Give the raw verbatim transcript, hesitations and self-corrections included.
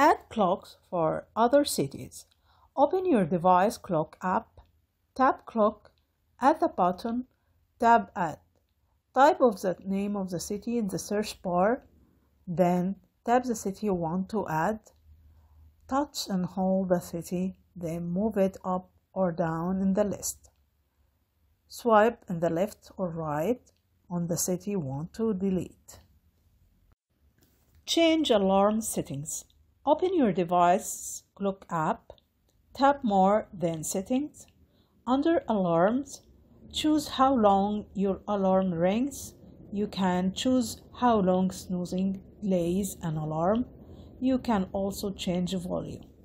Add clocks for other cities. Open your device clock app, tap clock, at the button, tap add. Type of the name of the city in the search bar, then tap the city you want to add. Touch and hold the city, then move it up or down in the list. Swipe in the left or right on the city you want to delete. Change alarm settings. Open your device clock app, tap more, then settings. Under alarms, choose how long your alarm rings. You can choose how long snoozing delays an alarm. You can also change volume.